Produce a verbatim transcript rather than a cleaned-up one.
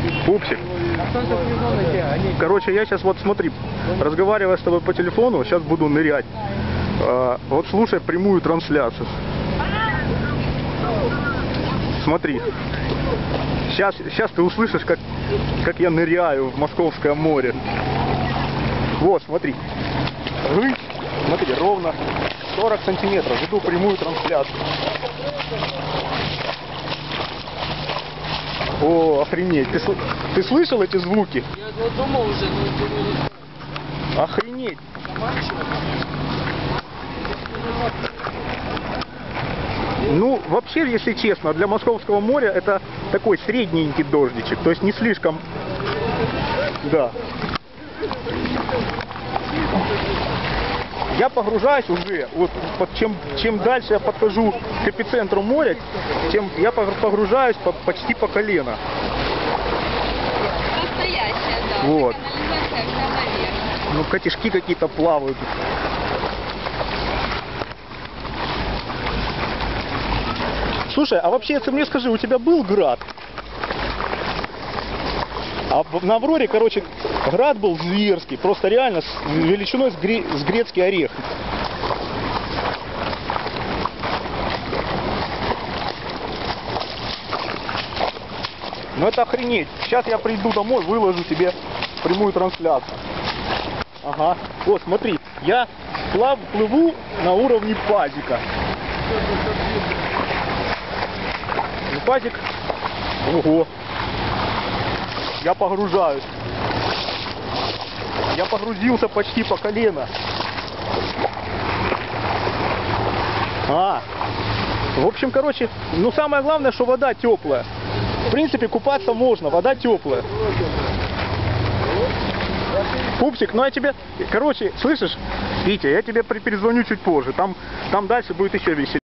Пупсик. Короче, я сейчас вот смотри, разговаривая с тобой по телефону, сейчас буду нырять. А, вот слушай прямую трансляцию. Смотри. Сейчас, сейчас ты услышишь, как, как я ныряю в Московское море. Вот, смотри. Смотри, ровно сорок сантиметров. Веду прямую трансляцию. О, охренеть. Ты, ты слышал эти звуки? Я думал уже, но... Охренеть. Ну, вообще, если честно, для Московского моря это такой средненький дождичек. То есть не слишком... Да. Я погружаюсь уже, вот под, чем, чем дальше я подхожу к эпицентру моря, тем я погружаюсь по, почти по колено. Настоящая, да. Вот. Канализация наверх. Ну, котишки какие-то плавают. Слушай, а вообще, ты мне скажи, у тебя был град? А на Авроре, короче, град был зверский, просто реально с величиной с, гре... с грецкий орех. Ну это охренеть. Сейчас я приду домой, выложу тебе прямую трансляцию. Ага. Вот, смотри, я плав, плыву на уровне пазика. И пазик. Ого. Я погружаюсь. Я погрузился почти по колено. А. В общем, короче, ну самое главное, что вода теплая. В принципе, купаться можно, вода теплая. Пупсик, ну я тебе, короче, слышишь, Витя, я тебе перезвоню чуть позже. Там, там дальше будет еще веселее.